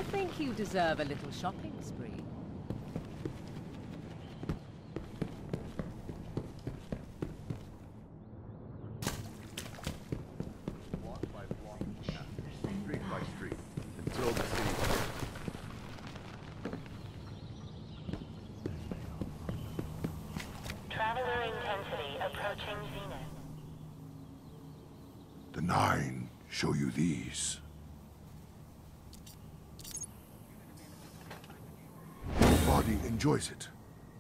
think you deserve a little shopping spree. Block by block, street by street, until the city clears. Traveler intensity approaching zenith. The 9 show you these. Your body enjoys it.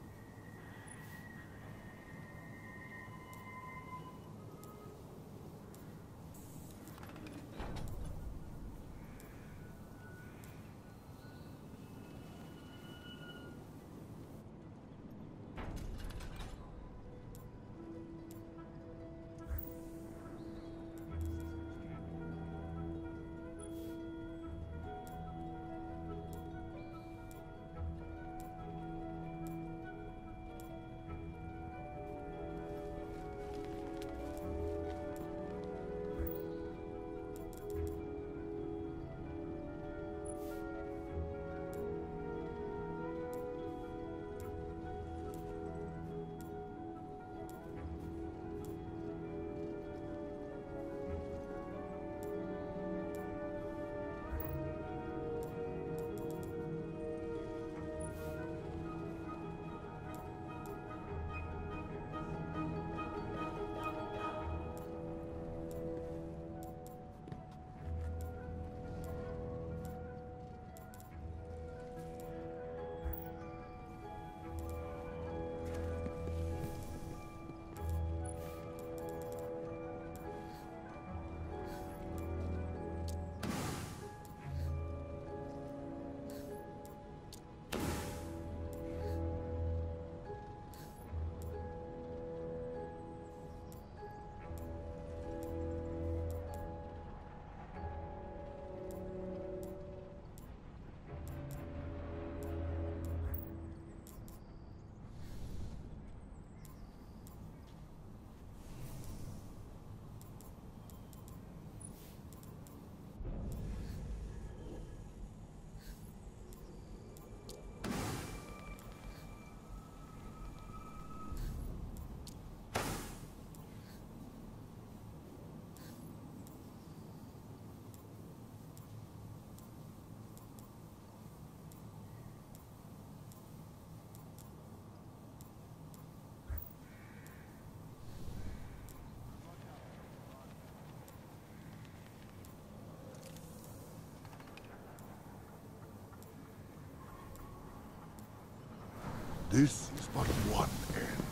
This is but one end.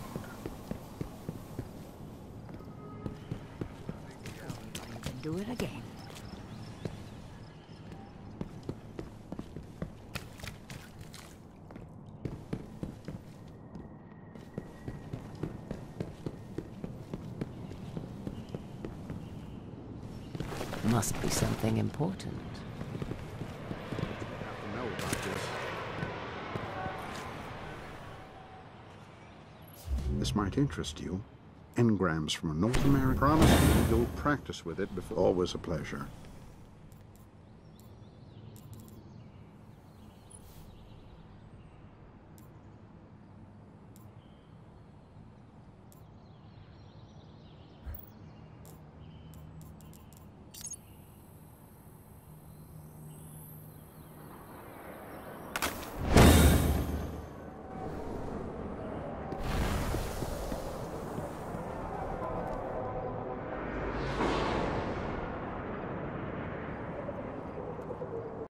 You can do it again. Must be something important. Have to know about this. This might interest you. Engrams from North America. Promise me you'll practice with it before. Always a pleasure.